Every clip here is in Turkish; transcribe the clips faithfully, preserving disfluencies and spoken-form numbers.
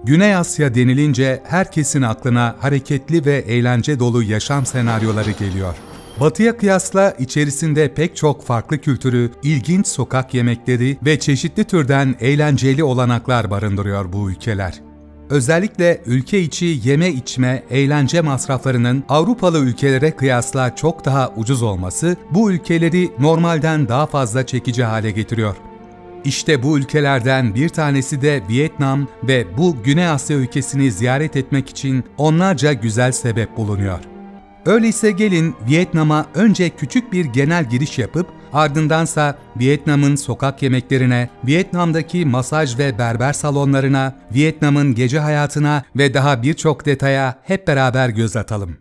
Güney Asya denilince herkesin aklına hareketli ve eğlence dolu yaşam senaryoları geliyor. Batıya kıyasla içerisinde pek çok farklı kültürü, ilginç sokak yemekleri ve çeşitli türden eğlenceli olanaklar barındırıyor bu ülkeler. Özellikle ülke içi yeme içme, eğlence masraflarının Avrupalı ülkelere kıyasla çok daha ucuz olması bu ülkeleri normalden daha fazla çekici hale getiriyor. İşte bu ülkelerden bir tanesi de Vietnam ve bu Güney Asya ülkesini ziyaret etmek için onlarca güzel sebep bulunuyor. Öyleyse gelin Vietnam'a önce küçük bir genel giriş yapıp ardındansa Vietnam'ın sokak yemeklerine, Vietnam'daki masaj ve berber salonlarına, Vietnam'ın gece hayatına ve daha birçok detaya hep beraber göz atalım.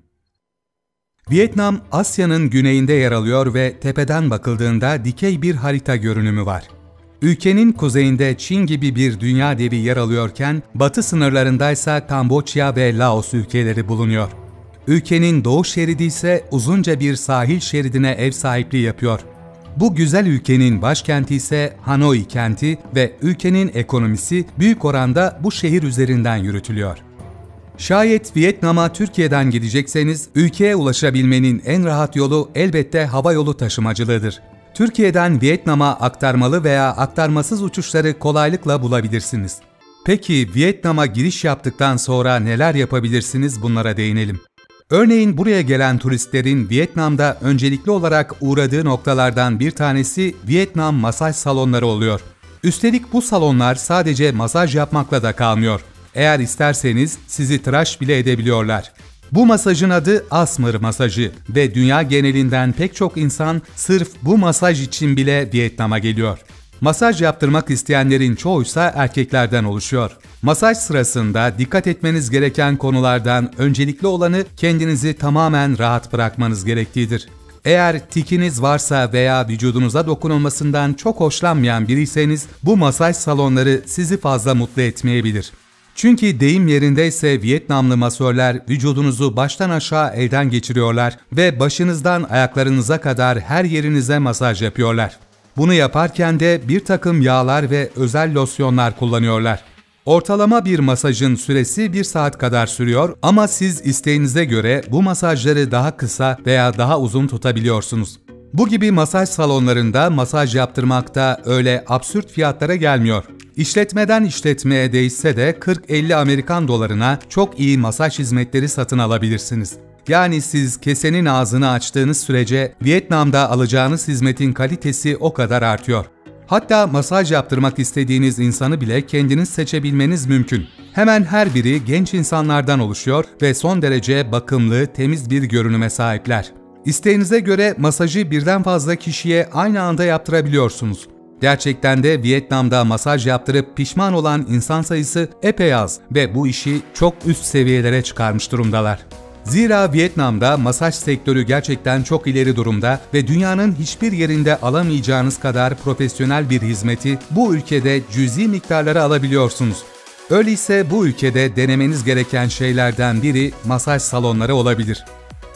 Vietnam, Asya'nın güneyinde yer alıyor ve tepeden bakıldığında dikey bir harita görünümü var. Ülkenin kuzeyinde Çin gibi bir dünya devi yer alıyorken, batı sınırlarındaysa Kamboçya ve Laos ülkeleri bulunuyor. Ülkenin doğu şeridi ise uzunca bir sahil şeridine ev sahipliği yapıyor. Bu güzel ülkenin başkenti ise Hanoi kenti ve ülkenin ekonomisi büyük oranda bu şehir üzerinden yürütülüyor. Şayet Vietnam'a Türkiye'den gidecekseniz, ülkeye ulaşabilmenin en rahat yolu elbette havayolu taşımacılığıdır. Türkiye'den Vietnam'a aktarmalı veya aktarmasız uçuşları kolaylıkla bulabilirsiniz. Peki Vietnam'a giriş yaptıktan sonra neler yapabilirsiniz, bunlara değinelim. Örneğin buraya gelen turistlerin Vietnam'da öncelikli olarak uğradığı noktalardan bir tanesi Vietnam masaj salonları oluyor. Üstelik bu salonlar sadece masaj yapmakla da kalmıyor. Eğer isterseniz sizi tıraş bile edebiliyorlar. Bu masajın adı Asmr masajı ve dünya genelinden pek çok insan sırf bu masaj için bile Vietnam'a geliyor. Masaj yaptırmak isteyenlerin çoğuysa erkeklerden oluşuyor. Masaj sırasında dikkat etmeniz gereken konulardan öncelikli olanı kendinizi tamamen rahat bırakmanız gerektiğidir. Eğer tikiniz varsa veya vücudunuza dokunulmasından çok hoşlanmayan biriyseniz bu masaj salonları sizi fazla mutlu etmeyebilir. Çünkü deyim yerindeyse Vietnamlı masörler vücudunuzu baştan aşağı elden geçiriyorlar ve başınızdan ayaklarınıza kadar her yerinize masaj yapıyorlar. Bunu yaparken de bir takım yağlar ve özel losyonlar kullanıyorlar. Ortalama bir masajın süresi bir saat kadar sürüyor ama siz isteğinize göre bu masajları daha kısa veya daha uzun tutabiliyorsunuz. Bu gibi masaj salonlarında masaj yaptırmak da öyle absürt fiyatlara gelmiyor. İşletmeden işletmeye değişse de kırk elli Amerikan dolarına çok iyi masaj hizmetleri satın alabilirsiniz. Yani siz kesenin ağzını açtığınız sürece Vietnam'da alacağınız hizmetin kalitesi o kadar artıyor. Hatta masaj yaptırmak istediğiniz insanı bile kendiniz seçebilmeniz mümkün. Hemen her biri genç insanlardan oluşuyor ve son derece bakımlı, temiz bir görünüme sahipler. İsteğinize göre masajı birden fazla kişiye aynı anda yaptırabiliyorsunuz. Gerçekten de Vietnam'da masaj yaptırıp pişman olan insan sayısı epey az ve bu işi çok üst seviyelere çıkarmış durumdalar. Zira Vietnam'da masaj sektörü gerçekten çok ileri durumda ve dünyanın hiçbir yerinde alamayacağınız kadar profesyonel bir hizmeti bu ülkede cüzi miktarlara alabiliyorsunuz. Öyleyse bu ülkede denemeniz gereken şeylerden biri masaj salonları olabilir.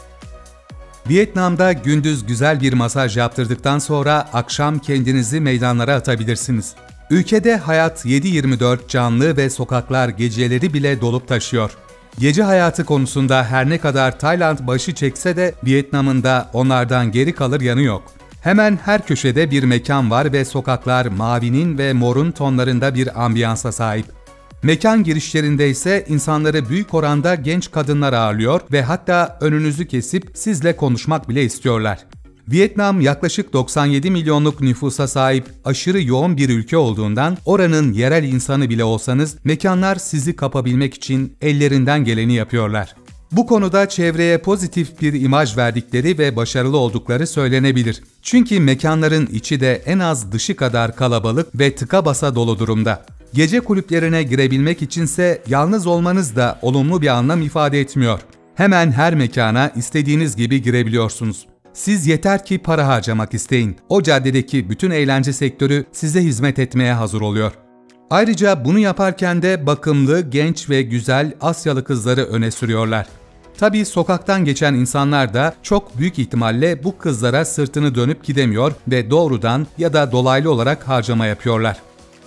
Vietnam'da gündüz güzel bir masaj yaptırdıktan sonra akşam kendinizi meydanlara atabilirsiniz. Ülkede hayat yedi yirmi dört canlı ve sokaklar geceleri bile dolup taşıyor. Gece hayatı konusunda her ne kadar Tayland başı çekse de Vietnam'ın da onlardan geri kalır yanı yok. Hemen her köşede bir mekan var ve sokaklar mavinin ve morun tonlarında bir ambiyansa sahip. Mekan girişlerinde ise insanları büyük oranda genç kadınlar ağırlıyor ve hatta önünüzü kesip sizle konuşmak bile istiyorlar. Vietnam yaklaşık doksan yedi milyonluk nüfusa sahip aşırı yoğun bir ülke olduğundan oranın yerel insanı bile olsanız mekanlar sizi kapabilmek için ellerinden geleni yapıyorlar. Bu konuda çevreye pozitif bir imaj verdikleri ve başarılı oldukları söylenebilir. Çünkü mekanların içi de en az dışı kadar kalabalık ve tıka basa dolu durumda. Gece kulüplerine girebilmek içinse yalnız olmanız da olumlu bir anlam ifade etmiyor. Hemen her mekana istediğiniz gibi girebiliyorsunuz. Siz yeter ki para harcamak isteyin. O caddedeki bütün eğlence sektörü size hizmet etmeye hazır oluyor. Ayrıca bunu yaparken de bakımlı, genç ve güzel Asyalı kızları öne sürüyorlar. Tabii sokaktan geçen insanlar da çok büyük ihtimalle bu kızlara sırtını dönüp gidemiyor ve doğrudan ya da dolaylı olarak harcama yapıyorlar.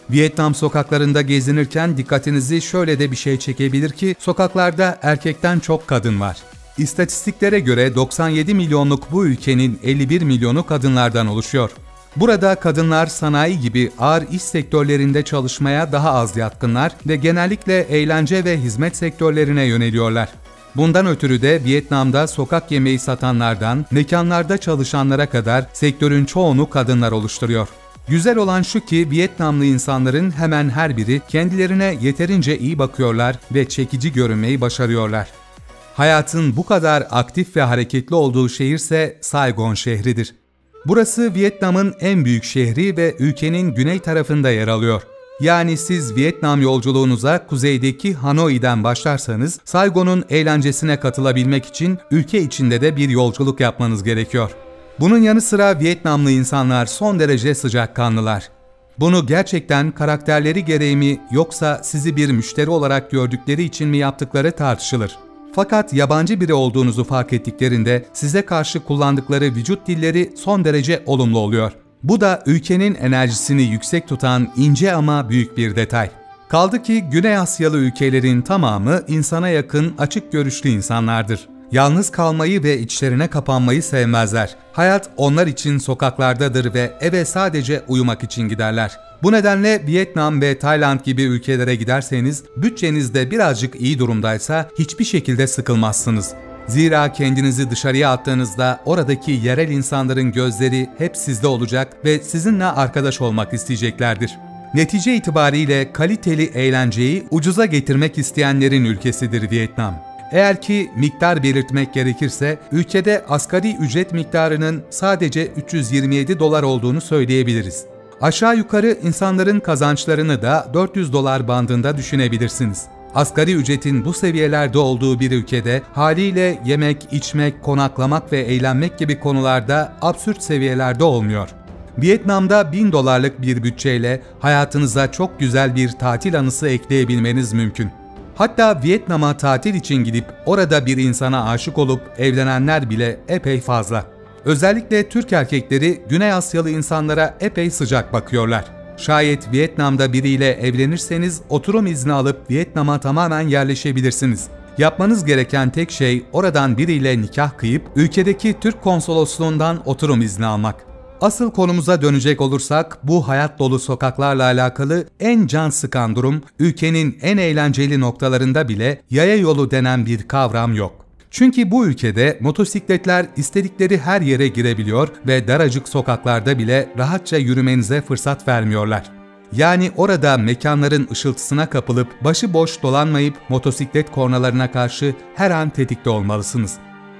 Vietnam sokaklarında gezinirken dikkatinizi şöyle de bir şey çekebilir ki sokaklarda erkekten çok kadın var. İstatistiklere göre doksan yedi milyonluk bu ülkenin elli bir milyonu kadınlardan oluşuyor. Burada kadınlar sanayi gibi ağır iş sektörlerinde çalışmaya daha az yatkınlar ve genellikle eğlence ve hizmet sektörlerine yöneliyorlar. Bundan ötürü de Vietnam'da sokak yemeği satanlardan mekanlarda çalışanlara kadar sektörün çoğunu kadınlar oluşturuyor. Güzel olan şu ki Vietnamlı insanların hemen her biri kendilerine yeterince iyi bakıyorlar ve çekici görünmeyi başarıyorlar. Hayatın bu kadar aktif ve hareketli olduğu şehirse Saigon şehridir. Burası Vietnam'ın en büyük şehri ve ülkenin güney tarafında yer alıyor. Yani siz Vietnam yolculuğunuza kuzeydeki Hanoi'den başlarsanız Saigon'un eğlencesine katılabilmek için ülke içinde de bir yolculuk yapmanız gerekiyor. Bunun yanı sıra Vietnamlı insanlar son derece sıcakkanlılar. Bunu gerçekten karakterleri gereği mi yoksa sizi bir müşteri olarak gördükleri için mi yaptıkları tartışılır. Fakat yabancı biri olduğunuzu fark ettiklerinde size karşı kullandıkları vücut dilleri son derece olumlu oluyor. Bu da ülkenin enerjisini yüksek tutan ince ama büyük bir detay. Kaldı ki Güney Asyalı ülkelerin tamamı insana yakın, açık görüşlü insanlardır. Yalnız kalmayı ve içlerine kapanmayı sevmezler. Hayat onlar için sokaklardadır ve eve sadece uyumak için giderler. Bu nedenle Vietnam ve Tayland gibi ülkelere giderseniz bütçeniz de birazcık iyi durumdaysa hiçbir şekilde sıkılmazsınız. Zira kendinizi dışarıya attığınızda oradaki yerel insanların gözleri hep sizde olacak ve sizinle arkadaş olmak isteyeceklerdir. Netice itibariyle kaliteli eğlenceyi ucuza getirmek isteyenlerin ülkesidir Vietnam. Eğer ki miktar belirtmek gerekirse, ülkede asgari ücret miktarının sadece üç yüz yirmi yedi dolar olduğunu söyleyebiliriz. Aşağı yukarı insanların kazançlarını da dört yüz dolar bandında düşünebilirsiniz. Asgari ücretin bu seviyelerde olduğu bir ülkede haliyle yemek, içmek, konaklamak ve eğlenmek gibi konularda absürt seviyelerde olmuyor. Vietnam'da bin dolarlık bir bütçeyle hayatınıza çok güzel bir tatil anısı ekleyebilmeniz mümkün. Hatta Vietnam'a tatil için gidip orada bir insana aşık olup evlenenler bile epey fazla. Özellikle Türk erkekleri Güney Asyalı insanlara epey sıcak bakıyorlar. Şayet Vietnam'da biriyle evlenirseniz oturum izni alıp Vietnam'a tamamen yerleşebilirsiniz. Yapmanız gereken tek şey oradan biriyle nikah kıyıp ülkedeki Türk konsolosluğundan oturum izni almak. Asıl konumuza dönecek olursak bu hayat dolu sokaklarla alakalı en can sıkan durum ülkenin en eğlenceli noktalarında bile yaya yolu denen bir kavram yok. Çünkü bu ülkede motosikletler istedikleri her yere girebiliyor ve daracık sokaklarda bile rahatça yürümenize fırsat vermiyorlar. Yani orada mekanların ışıltısına kapılıp başıboş dolanmayıp motosiklet kornalarına karşı her an tetikte olmalısınız.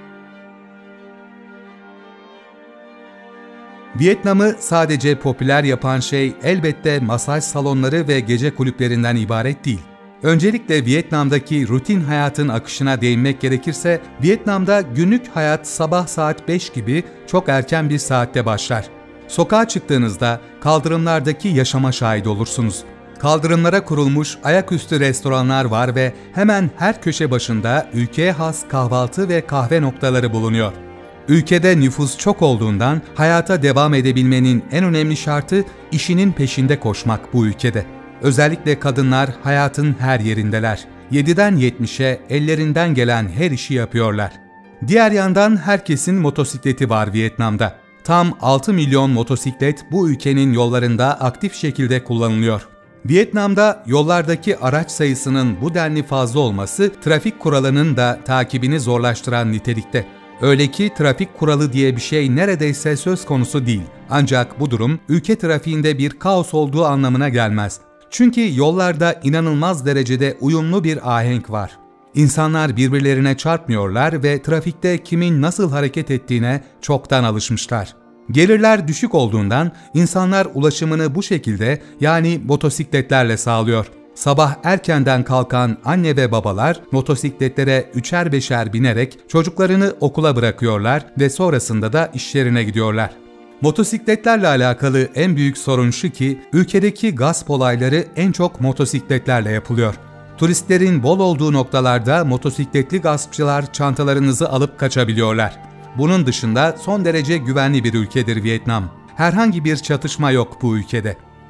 Vietnam'ı sadece popüler yapan şey elbette masaj salonları ve gece kulüplerinden ibaret değil. Öncelikle Vietnam'daki rutin hayatın akışına değinmek gerekirse, Vietnam'da günlük hayat sabah saat beş gibi çok erken bir saatte başlar. Sokağa çıktığınızda kaldırımlardaki yaşama şahit olursunuz. Kaldırımlara kurulmuş ayaküstü restoranlar var ve hemen her köşe başında ülkeye has kahvaltı ve kahve noktaları bulunuyor. Ülkede nüfus çok olduğundan hayata devam edebilmenin en önemli şartı işinin peşinde koşmak bu ülkede. Özellikle kadınlar hayatın her yerindeler. yediden yetmişe ellerinden gelen her işi yapıyorlar. Diğer yandan herkesin motosikleti var Vietnam'da. Tam altı milyon motosiklet bu ülkenin yollarında aktif şekilde kullanılıyor. Vietnam'da yollardaki araç sayısının bu denli fazla olması trafik kuralının da takibini zorlaştıran nitelikte. Öyle ki trafik kuralı diye bir şey neredeyse söz konusu değil. Ancak bu durum ülke trafiğinde bir kaos olduğu anlamına gelmez. Çünkü yollarda inanılmaz derecede uyumlu bir ahenk var. İnsanlar birbirlerine çarpmıyorlar ve trafikte kimin nasıl hareket ettiğine çoktan alışmışlar. Gelirler düşük olduğundan insanlar ulaşımını bu şekilde yani motosikletlerle sağlıyor. Sabah erkenden kalkan anne ve babalar motosikletlere üçer beşer binerek çocuklarını okula bırakıyorlar ve sonrasında da işlerine gidiyorlar. Motosikletlerle alakalı en büyük sorun şu ki ülkedeki gasp olayları en çok motosikletlerle yapılıyor. Turistlerin bol olduğu noktalarda motosikletli gaspçılar çantalarınızı alıp kaçabiliyorlar. Bunun dışında son derece güvenli bir ülkedir Vietnam. Herhangi bir çatışma yok bu ülkede.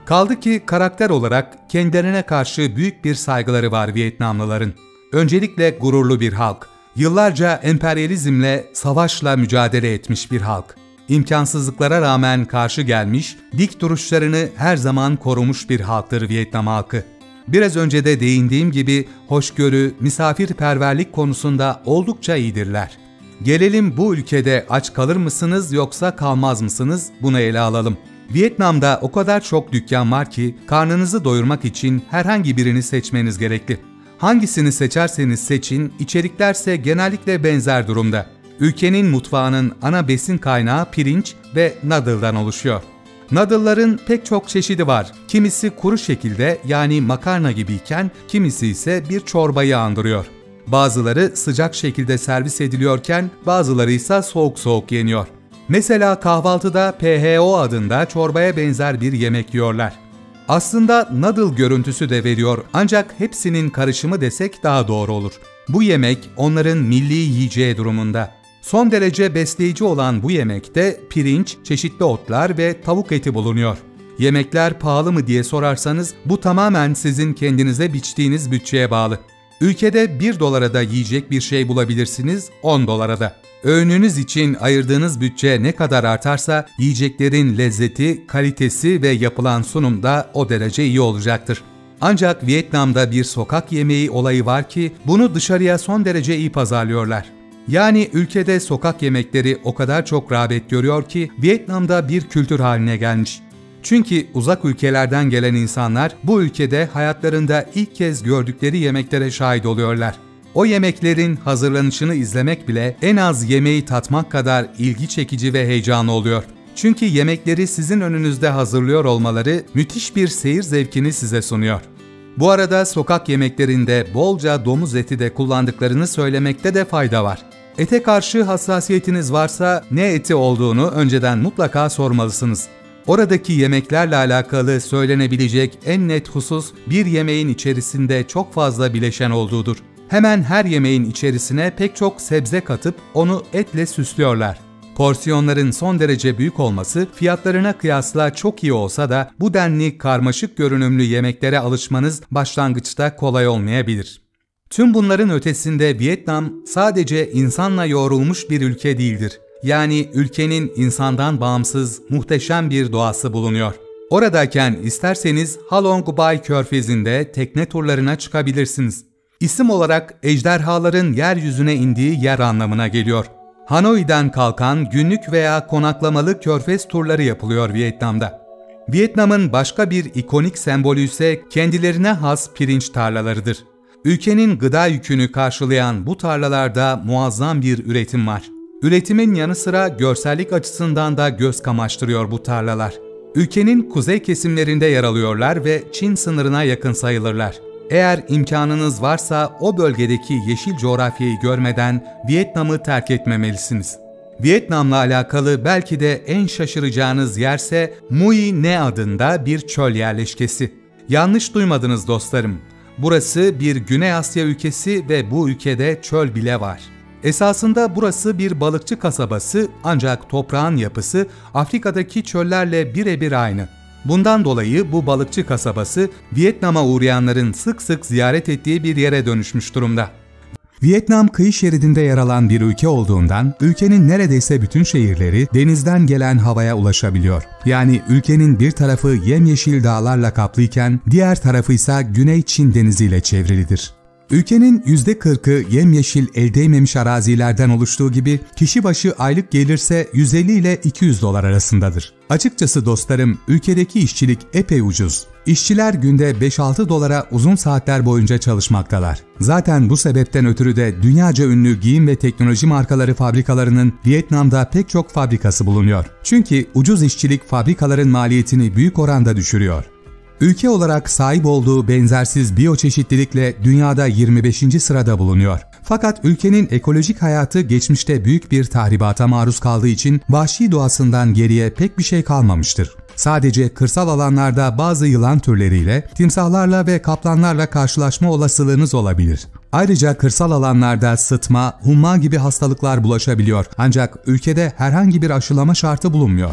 Kaldı ki karakter olarak kendilerine karşı büyük bir saygıları var Vietnamlıların. Öncelikle gururlu bir halk. Yıllarca emperyalizmle, savaşla mücadele etmiş bir halk. İmkansızlıklara rağmen karşı gelmiş, dik duruşlarını her zaman korumuş bir halktır Vietnam halkı. Biraz önce de değindiğim gibi hoşgörü, misafirperverlik konusunda oldukça iyidirler. Gelelim bu ülkede aç kalır mısınız yoksa kalmaz mısınız? Bunu ele alalım. Vietnam'da o kadar çok dükkan var ki karnınızı doyurmak için herhangi birini seçmeniz gerekli. Hangisini seçerseniz seçin, içeriklerse genellikle benzer durumda. Ülkenin mutfağının ana besin kaynağı pirinç ve noodle'dan oluşuyor. Noodle'ların pek çok çeşidi var. Kimisi kuru şekilde yani makarna gibiyken kimisi ise bir çorbayı andırıyor. Bazıları sıcak şekilde servis ediliyorken bazıları ise soğuk soğuk yeniyor. Mesela kahvaltıda P H O adında çorbaya benzer bir yemek yiyorlar. Aslında noodle görüntüsü de veriyor ancak hepsinin karışımı desek daha doğru olur. Bu yemek onların milli yiyeceği durumunda. Son derece besleyici olan bu yemekte pirinç, çeşitli otlar ve tavuk eti bulunuyor. Yemekler pahalı mı diye sorarsanız bu tamamen sizin kendinize biçtiğiniz bütçeye bağlı. Ülkede bir dolara da yiyecek bir şey bulabilirsiniz, on dolara da. Öğününüz için ayırdığınız bütçe ne kadar artarsa yiyeceklerin lezzeti, kalitesi ve yapılan sunum da o derece iyi olacaktır. Ancak Vietnam'da bir sokak yemeği olayı var ki bunu dışarıya son derece iyi pazarlıyorlar. Yani ülkede sokak yemekleri o kadar çok rağbet görüyor ki Vietnam'da bir kültür haline gelmiş. Çünkü uzak ülkelerden gelen insanlar bu ülkede hayatlarında ilk kez gördükleri yemeklere şahit oluyorlar. O yemeklerin hazırlanışını izlemek bile en az yemeği tatmak kadar ilgi çekici ve heyecanlı oluyor. Çünkü yemekleri sizin önünüzde hazırlıyor olmaları müthiş bir seyir zevkini size sunuyor. Bu arada sokak yemeklerinde bolca domuz eti de kullandıklarını söylemekte de fayda var. Ete karşı hassasiyetiniz varsa ne eti olduğunu önceden mutlaka sormalısınız. Oradaki yemeklerle alakalı söylenebilecek en net husus bir yemeğin içerisinde çok fazla bileşen olduğudur. Hemen her yemeğin içerisine pek çok sebze katıp onu etle süslüyorlar. Porsiyonların son derece büyük olması fiyatlarına kıyasla çok iyi olsa da bu denli karmaşık görünümlü yemeklere alışmanız başlangıçta kolay olmayabilir. Tüm bunların ötesinde Vietnam sadece insanla yoğrulmuş bir ülke değildir. Yani ülkenin insandan bağımsız muhteşem bir doğası bulunuyor. Oradayken isterseniz Ha Long Bay Körfezi'nde tekne turlarına çıkabilirsiniz. İsim olarak ejderhaların yeryüzüne indiği yer anlamına geliyor. Hanoi'den kalkan günlük veya konaklamalı körfez turları yapılıyor Vietnam'da. Vietnam'ın başka bir ikonik sembolü ise kendilerine has pirinç tarlalarıdır. Ülkenin gıda yükünü karşılayan bu tarlalarda muazzam bir üretim var. Üretimin yanı sıra görsellik açısından da göz kamaştırıyor bu tarlalar. Ülkenin kuzey kesimlerinde yer alıyorlar ve Çin sınırına yakın sayılırlar. Eğer imkanınız varsa o bölgedeki yeşil coğrafyayı görmeden Vietnam'ı terk etmemelisiniz. Vietnam'la alakalı belki de en şaşıracağınız yerse Mui Ne adında bir çöl yerleşkesi. Yanlış duymadınız dostlarım. Burası bir Güney Asya ülkesi ve bu ülkede çöl bile var. Esasında burası bir balıkçı kasabası ancak toprağın yapısı Afrika'daki çöllerle birebir aynı. Bundan dolayı bu balıkçı kasabası Vietnam'a uğrayanların sık sık ziyaret ettiği bir yere dönüşmüş durumda. Vietnam kıyı şeridinde yer alan bir ülke olduğundan ülkenin neredeyse bütün şehirleri denizden gelen havaya ulaşabiliyor. Yani ülkenin bir tarafı yemyeşil dağlarla kaplıyken diğer tarafı ise Güney Çin Denizi ile çevrilidir. Ülkenin yüzde kırkı yemyeşil el değmemiş arazilerden oluştuğu gibi kişi başı aylık gelirse yüz elli ile iki yüz dolar arasındadır. Açıkçası dostlarım, ülkedeki işçilik epey ucuz. İşçiler günde beş altı dolara uzun saatler boyunca çalışmaktalar. Zaten bu sebepten ötürü de dünyaca ünlü giyim ve teknoloji markaları fabrikalarının Vietnam'da pek çok fabrikası bulunuyor. Çünkü ucuz işçilik fabrikaların maliyetini büyük oranda düşürüyor. Ülke olarak sahip olduğu benzersiz biyoçeşitlilikle dünyada yirmi beşinci sırada bulunuyor. Fakat ülkenin ekolojik hayatı geçmişte büyük bir tahribata maruz kaldığı için vahşi doğasından geriye pek bir şey kalmamıştır. Sadece kırsal alanlarda bazı yılan türleriyle, timsahlarla ve kaplanlarla karşılaşma olasılığınız olabilir. Ayrıca kırsal alanlarda sıtma, humma gibi hastalıklar bulaşabiliyor ancak ülkede herhangi bir aşılama şartı bulunmuyor.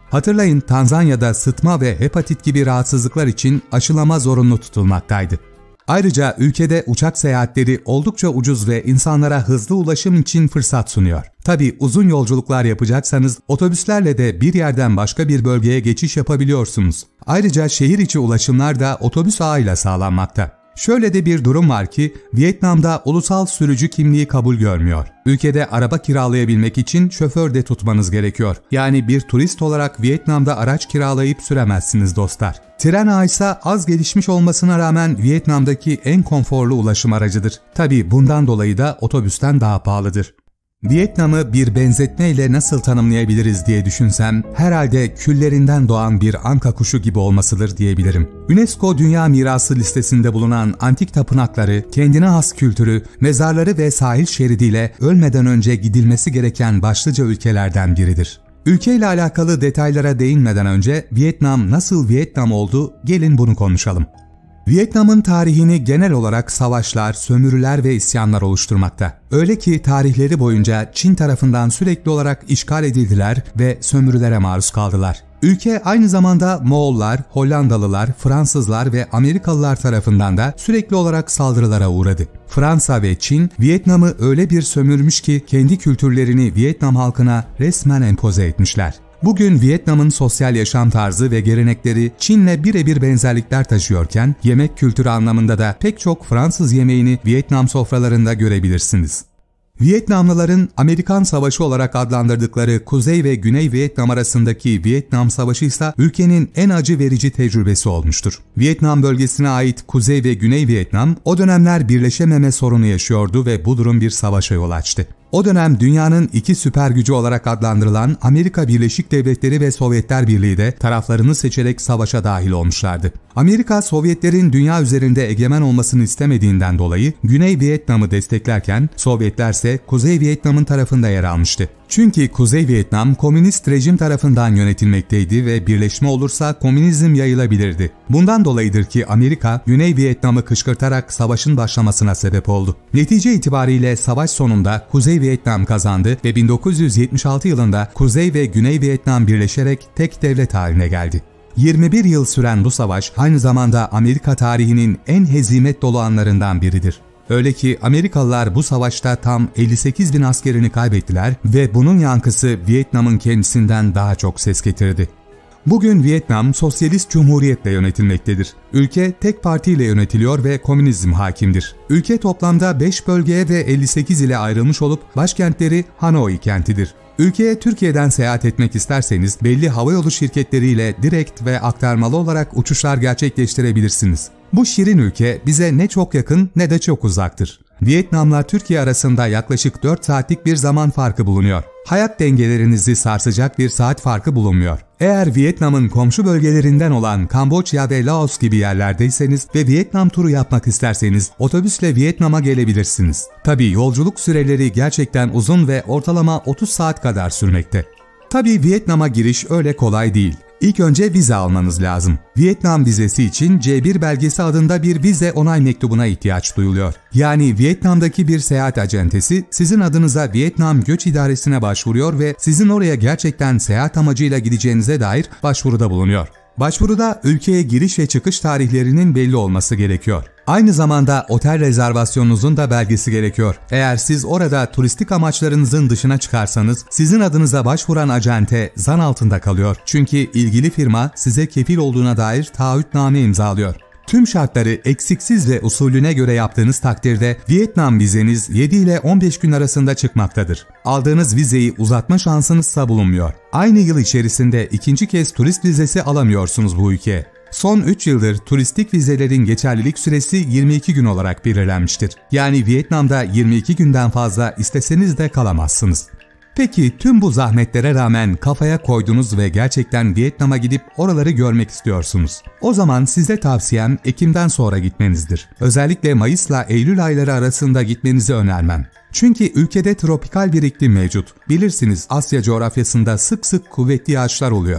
Hatırlayın, Tanzanya'da sıtma ve hepatit gibi rahatsızlıklar için aşılama zorunlu tutulmaktaydı. Ayrıca ülkede uçak seyahatleri oldukça ucuz ve insanlara hızlı ulaşım için fırsat sunuyor. Tabii uzun yolculuklar yapacaksanız otobüslerle de bir yerden başka bir bölgeye geçiş yapabiliyorsunuz. Ayrıca şehir içi ulaşımlar da otobüs ağıyla sağlanmakta. Şöyle de bir durum var ki Vietnam'da ulusal sürücü kimliği kabul görmüyor. Ülkede araba kiralayabilmek için şoför de tutmanız gerekiyor. Yani bir turist olarak Vietnam'da araç kiralayıp süremezsiniz dostlar. Tren ağı ise az gelişmiş olmasına rağmen Vietnam'daki en konforlu ulaşım aracıdır. Tabii bundan dolayı da otobüsten daha pahalıdır. Vietnam'ı bir benzetmeyle nasıl tanımlayabiliriz diye düşünsem, herhalde küllerinden doğan bir anka kuşu gibi olmasıdır diyebilirim. UNESCO Dünya Mirası listesinde bulunan antik tapınakları, kendine has kültürü, mezarları ve sahil şeridiyle ölmeden önce gidilmesi gereken başlıca ülkelerden biridir. Ülkeyle alakalı detaylara değinmeden önce Vietnam nasıl Vietnam oldu, gelin bunu konuşalım. Vietnam'ın tarihini genel olarak savaşlar, sömürüler ve isyanlar oluşturmakta. Öyle ki tarihleri boyunca Çin tarafından sürekli olarak işgal edildiler ve sömürülere maruz kaldılar. Ülke aynı zamanda Moğollar, Hollandalılar, Fransızlar ve Amerikalılar tarafından da sürekli olarak saldırılara uğradı. Fransa ve Çin, Vietnam'ı öyle bir sömürmüş ki kendi kültürlerini Vietnam halkına resmen empoze etmişler. Bugün Vietnam'ın sosyal yaşam tarzı ve gelenekleri Çin'le birebir benzerlikler taşıyorken, yemek kültürü anlamında da pek çok Fransız yemeğini Vietnam sofralarında görebilirsiniz. Vietnamlıların Amerikan Savaşı olarak adlandırdıkları Kuzey ve Güney Vietnam arasındaki Vietnam Savaşı ise ülkenin en acı verici tecrübesi olmuştur. Vietnam bölgesine ait Kuzey ve Güney Vietnam o dönemler birleşememe sorunu yaşıyordu ve bu durum bir savaşa yol açtı. O dönem dünyanın iki süper gücü olarak adlandırılan Amerika Birleşik Devletleri ve Sovyetler Birliği de taraflarını seçerek savaşa dahil olmuşlardı. Amerika, Sovyetlerin dünya üzerinde egemen olmasını istemediğinden dolayı Güney Vietnam'ı desteklerken Sovyetler ise Kuzey Vietnam'ın tarafında yer almıştı. Çünkü Kuzey Vietnam komünist rejim tarafından yönetilmekteydi ve birleşme olursa komünizm yayılabilirdi. Bundan dolayıdır ki Amerika, Güney Vietnam'ı kışkırtarak savaşın başlamasına sebep oldu. Netice itibariyle savaş sonunda Kuzey Vietnam kazandı ve bin dokuz yüz yetmiş altı yılında Kuzey ve Güney Vietnam birleşerek tek devlet haline geldi. yirmi bir yıl süren bu savaş aynı zamanda Amerika tarihinin en hezimet dolu anlarından biridir. Öyle ki Amerikalılar bu savaşta tam elli sekiz bin askerini kaybettiler ve bunun yankısı Vietnam'ın kendisinden daha çok ses getirdi. Bugün Vietnam sosyalist cumhuriyetle yönetilmektedir. Ülke tek partiyle yönetiliyor ve komünizm hakimdir. Ülke toplamda beş bölgeye ve elli sekiz ile ayrılmış olup başkentleri Hanoi kentidir. Ülkeye Türkiye'den seyahat etmek isterseniz belli havayolu şirketleriyle direkt ve aktarmalı olarak uçuşlar gerçekleştirebilirsiniz. Bu şirin ülke bize ne çok yakın ne de çok uzaktır. Vietnam'la Türkiye arasında yaklaşık dört saatlik bir zaman farkı bulunuyor. Hayat dengelerinizi sarsacak bir saat farkı bulunmuyor. Eğer Vietnam'ın komşu bölgelerinden olan Kamboçya ve Laos gibi yerlerdeyseniz ve Vietnam turu yapmak isterseniz otobüsle Vietnam'a gelebilirsiniz. Tabii yolculuk süreleri gerçekten uzun ve ortalama otuz saat kadar sürmekte. Tabii Vietnam'a giriş öyle kolay değil. İlk önce vize almanız lazım. Vietnam vizesi için C bir belgesi adında bir vize onay mektubuna ihtiyaç duyuluyor. Yani Vietnam'daki bir seyahat acentesi sizin adınıza Vietnam Göç İdaresi'ne başvuruyor ve sizin oraya gerçekten seyahat amacıyla gideceğinize dair başvuruda bulunuyor. Başvuruda ülkeye giriş ve çıkış tarihlerinin belli olması gerekiyor. Aynı zamanda otel rezervasyonunuzun da belgesi gerekiyor. Eğer siz orada turistik amaçlarınızın dışına çıkarsanız sizin adınıza başvuran acente zan altında kalıyor. Çünkü ilgili firma size kefil olduğuna dair taahhütname imzalıyor. Tüm şartları eksiksiz ve usulüne göre yaptığınız takdirde Vietnam vizeniz yedi ile on beş gün arasında çıkmaktadır. Aldığınız vizeyi uzatma şansınızsa bulunmuyor. Aynı yıl içerisinde ikinci kez turist vizesi alamıyorsunuz bu ülkeye. Son üç yıldır turistik vizelerin geçerlilik süresi yirmi iki gün olarak belirlenmiştir. Yani Vietnam'da yirmi iki günden fazla isteseniz de kalamazsınız. Peki tüm bu zahmetlere rağmen kafaya koydunuz ve gerçekten Vietnam'a gidip oraları görmek istiyorsunuz. O zaman size tavsiyem Ekim'den sonra gitmenizdir. Özellikle Mayıs'la Eylül ayları arasında gitmenizi önermem. Çünkü ülkede tropikal bir iklim mevcut. Bilirsiniz Asya coğrafyasında sık sık kuvvetli yağışlar oluyor.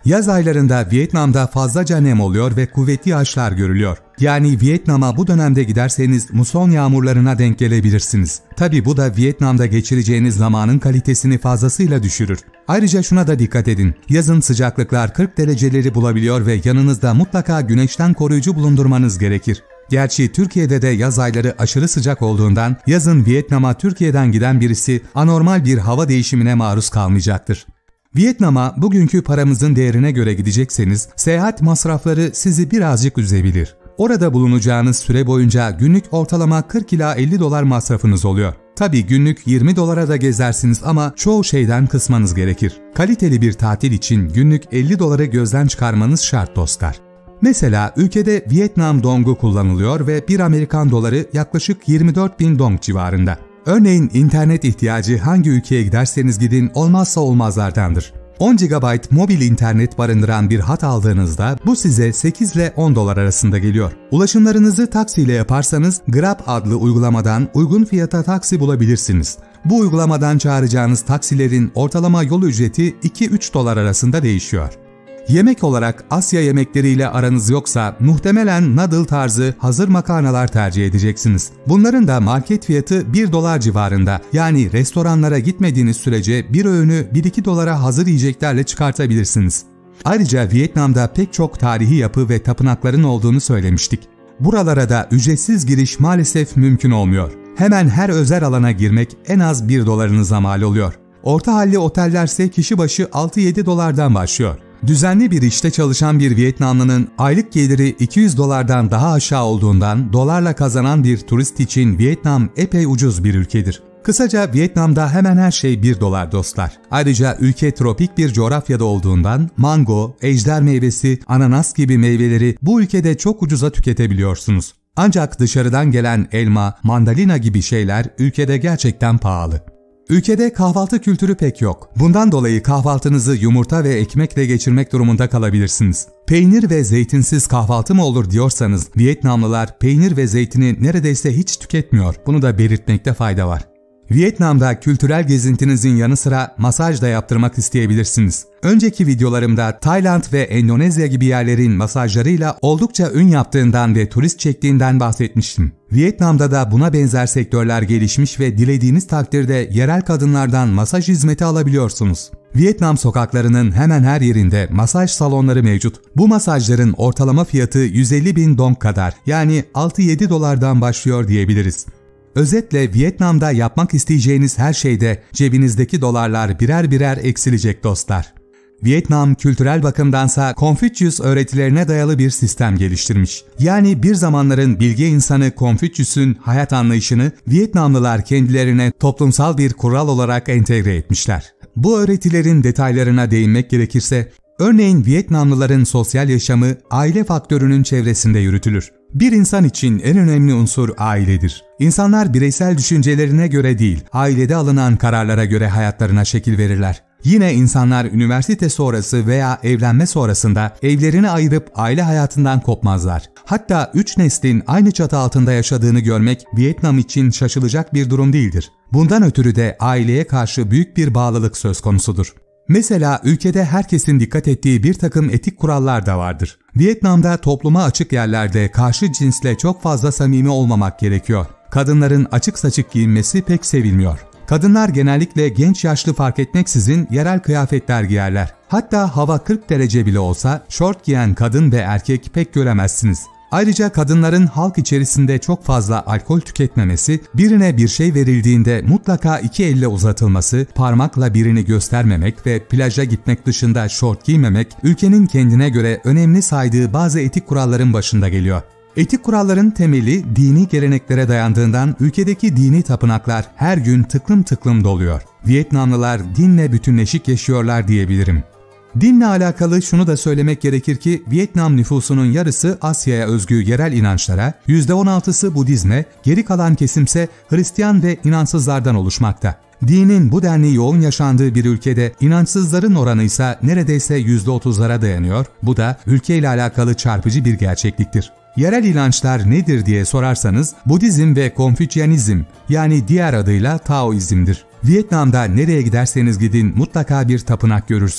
Yaz aylarında Vietnam'da fazlaca nem oluyor ve kuvvetli yağışlar görülüyor. Yani Vietnam'a bu dönemde giderseniz muson yağmurlarına denk gelebilirsiniz. Tabi bu da Vietnam'da geçireceğiniz zamanın kalitesini fazlasıyla düşürür. Ayrıca şuna da dikkat edin. Yazın sıcaklıklar kırk dereceleri bulabiliyor ve yanınızda mutlaka güneşten koruyucu bulundurmanız gerekir. Gerçi Türkiye'de de yaz ayları aşırı sıcak olduğundan yazın Vietnam'a Türkiye'den giden birisi anormal bir hava değişimine maruz kalmayacaktır. Vietnam'a bugünkü paramızın değerine göre gidecekseniz seyahat masrafları sizi birazcık üzebilir. Orada bulunacağınız süre boyunca günlük ortalama kırk ila elli dolar masrafınız oluyor. Tabii günlük yirmi dolara da gezersiniz ama çoğu şeyden kısmanız gerekir. Kaliteli bir tatil için günlük elli doları gözden çıkarmanız şart dostlar. Mesela ülkede Vietnam Dong'u kullanılıyor ve bir Amerikan doları yaklaşık yirmi dört bin dong civarında. Örneğin internet ihtiyacı hangi ülkeye giderseniz gidin olmazsa olmazlardandır. on gigabayt mobil internet barındıran bir hat aldığınızda bu size sekiz ile on dolar arasında geliyor. Ulaşımlarınızı taksiyle yaparsanız Grab adlı uygulamadan uygun fiyata taksi bulabilirsiniz. Bu uygulamadan çağıracağınız taksilerin ortalama yol ücreti iki üç dolar arasında değişiyor. Yemek olarak Asya yemekleriyle aranız yoksa muhtemelen noodle tarzı hazır makarnalar tercih edeceksiniz. Bunların da market fiyatı bir dolar civarında, yani restoranlara gitmediğiniz sürece bir öğünü bir iki dolara hazır yiyeceklerle çıkartabilirsiniz. Ayrıca Vietnam'da pek çok tarihi yapı ve tapınakların olduğunu söylemiştik. Buralara da ücretsiz giriş maalesef mümkün olmuyor. Hemen her özel alana girmek en az bir dolarınıza mal oluyor. Orta halli otellerse kişi başı altı yedi dolardan başlıyor. Düzenli bir işte çalışan bir Vietnamlının aylık geliri iki yüz dolardan daha aşağı olduğundan dolarla kazanan bir turist için Vietnam epey ucuz bir ülkedir. Kısaca Vietnam'da hemen her şey bir dolar dostlar. Ayrıca ülke tropik bir coğrafyada olduğundan mango, ejder meyvesi, ananas gibi meyveleri bu ülkede çok ucuza tüketebiliyorsunuz. Ancak dışarıdan gelen elma, mandalina gibi şeyler ülkede gerçekten pahalı. Ülkede kahvaltı kültürü pek yok. Bundan dolayı kahvaltınızı yumurta ve ekmekle geçirmek durumunda kalabilirsiniz. Peynir ve zeytinsiz kahvaltı mı olur diyorsanız Vietnamlılar peynir ve zeytini neredeyse hiç tüketmiyor. Bunu da belirtmekte fayda var. Vietnam'da kültürel gezintinizin yanı sıra masaj da yaptırmak isteyebilirsiniz. Önceki videolarımda Tayland ve Endonezya gibi yerlerin masajlarıyla oldukça ün yaptığından ve turist çektiğinden bahsetmiştim. Vietnam'da da buna benzer sektörler gelişmiş ve dilediğiniz takdirde yerel kadınlardan masaj hizmeti alabiliyorsunuz. Vietnam sokaklarının hemen her yerinde masaj salonları mevcut. Bu masajların ortalama fiyatı yüz elli bin dong kadar, yani altı yedi dolardan başlıyor diyebiliriz. Özetle Vietnam'da yapmak isteyeceğiniz her şeyde cebinizdeki dolarlar birer birer eksilecek dostlar. Vietnam kültürel bakımdansa Confucius öğretilerine dayalı bir sistem geliştirmiş. Yani bir zamanların bilge insanı Confucius'un hayat anlayışını Vietnamlılar kendilerine toplumsal bir kural olarak entegre etmişler. Bu öğretilerin detaylarına değinmek gerekirse, örneğin Vietnamlıların sosyal yaşamı aile faktörünün çevresinde yürütülür. Bir insan için en önemli unsur ailedir. İnsanlar bireysel düşüncelerine göre değil, ailede alınan kararlara göre hayatlarına şekil verirler. Yine insanlar üniversite sonrası veya evlenme sonrasında evlerini ayırıp aile hayatından kopmazlar. Hatta üç neslin aynı çatı altında yaşadığını görmek Vietnam için şaşılacak bir durum değildir. Bundan ötürü de aileye karşı büyük bir bağlılık söz konusudur. Mesela ülkede herkesin dikkat ettiği bir takım etik kurallar da vardır. Vietnam'da topluma açık yerlerde karşı cinsle çok fazla samimi olmamak gerekiyor. Kadınların açık saçık giyinmesi pek sevilmiyor. Kadınlar genellikle genç yaşlı fark etmeksizin yerel kıyafetler giyerler. Hatta hava kırk derece bile olsa şort giyen kadın ve erkek pek göremezsiniz. Ayrıca kadınların halk içerisinde çok fazla alkol tüketmemesi, birine bir şey verildiğinde mutlaka iki elle uzatılması, parmakla birini göstermemek ve plaja gitmek dışında şort giymemek, ülkenin kendine göre önemli saydığı bazı etik kuralların başında geliyor. Etik kuralların temeli dini geleneklere dayandığından ülkedeki dini tapınaklar her gün tıklım tıklım doluyor. Vietnamlılar dinle bütünleşik yaşıyorlar diyebilirim. Dinle alakalı şunu da söylemek gerekir ki Vietnam nüfusunun yarısı Asya'ya özgü yerel inançlara, yüzde on altısı Budizme, geri kalan kesimse Hristiyan ve inançsızlardan oluşmakta. Dinin bu denli yoğun yaşandığı bir ülkede inançsızların oranı ise neredeyse yüzde otuzlara dayanıyor. Bu da ülkeyle alakalı çarpıcı bir gerçekliktir. Yerel inançlar nedir diye sorarsanız Budizm ve Konfüçyanizm, yani diğer adıyla Taoizm'dir. Vietnam'da nereye giderseniz gidin mutlaka bir tapınak görürsünüz.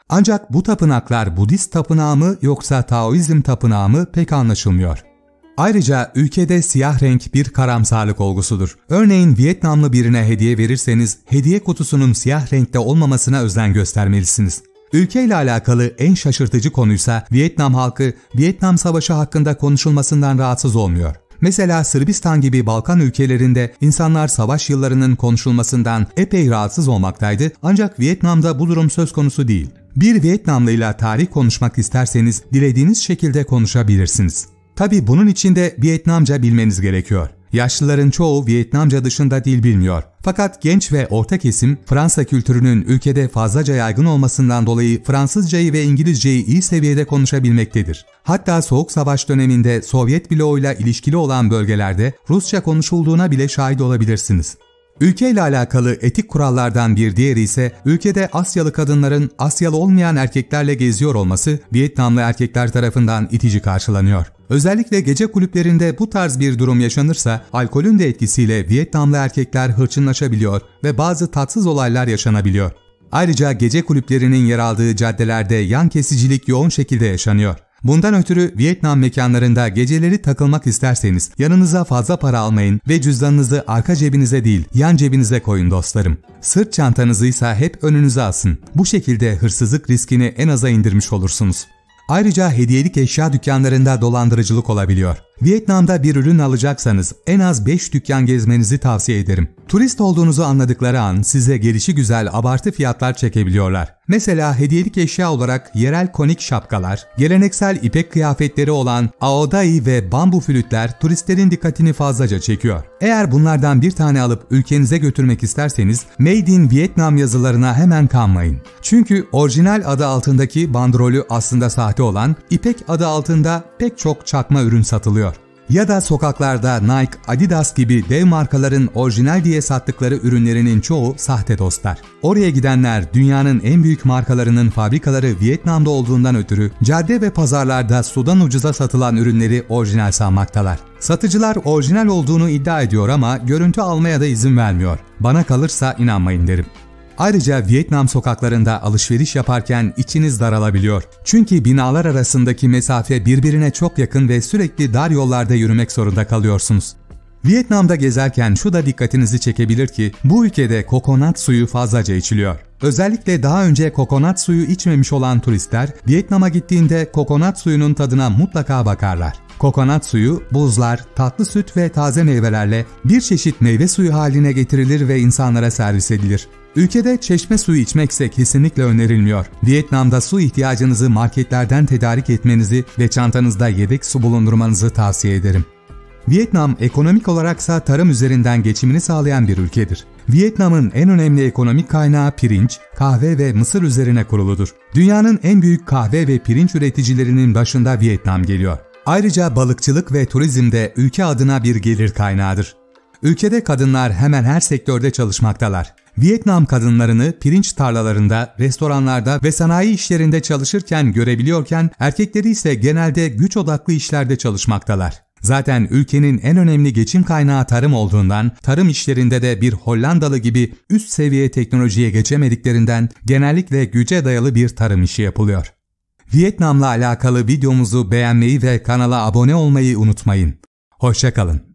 Ancak bu tapınaklar Budist tapınağı mı yoksa Taoizm tapınağı mı pek anlaşılmıyor. Ayrıca ülkede siyah renk bir karamsarlık olgusudur. Örneğin Vietnamlı birine hediye verirseniz hediye kutusunun siyah renkte olmamasına özen göstermelisiniz. Ülkeyle alakalı en şaşırtıcı konuysa Vietnam halkı Vietnam Savaşı hakkında konuşulmasından rahatsız olmuyor. Mesela Sırbistan gibi Balkan ülkelerinde insanlar savaş yıllarının konuşulmasından epey rahatsız olmaktaydı, ancak Vietnam'da bu durum söz konusu değil. Bir Vietnamlıyla tarih konuşmak isterseniz dilediğiniz şekilde konuşabilirsiniz. Tabii bunun için de Vietnamca bilmeniz gerekiyor. Yaşlıların çoğu Vietnamca dışında dil bilmiyor. Fakat genç ve orta kesim Fransa kültürünün ülkede fazlaca yaygın olmasından dolayı Fransızcayı ve İngilizceyi iyi seviyede konuşabilmektedir. Hatta Soğuk Savaş döneminde Sovyet bloğuyla ilişkili olan bölgelerde Rusça konuşulduğuna bile şahit olabilirsiniz. Ülkeyle alakalı etik kurallardan bir diğeri ise ülkede Asyalı kadınların Asyalı olmayan erkeklerle geziyor olması Vietnamlı erkekler tarafından itici karşılanıyor. Özellikle gece kulüplerinde bu tarz bir durum yaşanırsa alkolün de etkisiyle Vietnamlı erkekler hırçınlaşabiliyor ve bazı tatsız olaylar yaşanabiliyor. Ayrıca gece kulüplerinin yer aldığı caddelerde yan kesicilik yoğun şekilde yaşanıyor. Bundan ötürü Vietnam mekanlarında geceleri takılmak isterseniz yanınıza fazla para almayın ve cüzdanınızı arka cebinize değil yan cebinize koyun dostlarım. Sırt çantanızı ise hep önünüze asın. Bu şekilde hırsızlık riskini en aza indirmiş olursunuz. Ayrıca hediyelik eşya dükkanlarında dolandırıcılık olabiliyor. Vietnam'da bir ürün alacaksanız en az beş dükkan gezmenizi tavsiye ederim. Turist olduğunuzu anladıkları an size gelişigüzel abartı fiyatlar çekebiliyorlar. Mesela hediyelik eşya olarak yerel konik şapkalar, geleneksel ipek kıyafetleri olan aodai ve bambu flütler turistlerin dikkatini fazlaca çekiyor. Eğer bunlardan bir tane alıp ülkenize götürmek isterseniz Made in Vietnam yazılarına hemen kanmayın. Çünkü orijinal adı altındaki bandrolü aslında sahte olan, ipek adı altında pek çok çakma ürün satılıyor. Ya da sokaklarda Nike, Adidas gibi dev markaların orijinal diye sattıkları ürünlerinin çoğu sahte dostlar. Oraya gidenler dünyanın en büyük markalarının fabrikaları Vietnam'da olduğundan ötürü cadde ve pazarlarda sudan ucuza satılan ürünleri orijinal sanmaktalar. Satıcılar orijinal olduğunu iddia ediyor ama görüntü almaya da izin vermiyor. Bana kalırsa inanmayın derim. Ayrıca Vietnam sokaklarında alışveriş yaparken içiniz daralabiliyor. Çünkü binalar arasındaki mesafe birbirine çok yakın ve sürekli dar yollarda yürümek zorunda kalıyorsunuz. Vietnam'da gezerken şu da dikkatinizi çekebilir ki bu ülkede kokonat suyu fazlaca içiliyor. Özellikle daha önce kokonat suyu içmemiş olan turistler Vietnam'a gittiğinde kokonat suyunun tadına mutlaka bakarlar. Kokonat suyu, buzlar, tatlı süt ve taze meyvelerle bir çeşit meyve suyu haline getirilir ve insanlara servis edilir. Ülkede çeşme suyu içmekse kesinlikle önerilmiyor. Vietnam'da su ihtiyacınızı marketlerden tedarik etmenizi ve çantanızda yedek su bulundurmanızı tavsiye ederim. Vietnam ekonomik olaraksa tarım üzerinden geçimini sağlayan bir ülkedir. Vietnam'ın en önemli ekonomik kaynağı pirinç, kahve ve mısır üzerine kuruludur. Dünyanın en büyük kahve ve pirinç üreticilerinin başında Vietnam geliyor. Ayrıca balıkçılık ve turizm de ülke adına bir gelir kaynağıdır. Ülkede kadınlar hemen her sektörde çalışmaktalar. Vietnam kadınlarını pirinç tarlalarında, restoranlarda ve sanayi işlerinde çalışırken görebiliyorken erkekleri ise genelde güç odaklı işlerde çalışmaktalar. Zaten ülkenin en önemli geçim kaynağı tarım olduğundan, tarım işlerinde de bir Hollandalı gibi üst seviye teknolojiye geçemediklerinden genellikle güce dayalı bir tarım işi yapılıyor. Vietnam'la alakalı videomuzu beğenmeyi ve kanala abone olmayı unutmayın. Hoşça kalın.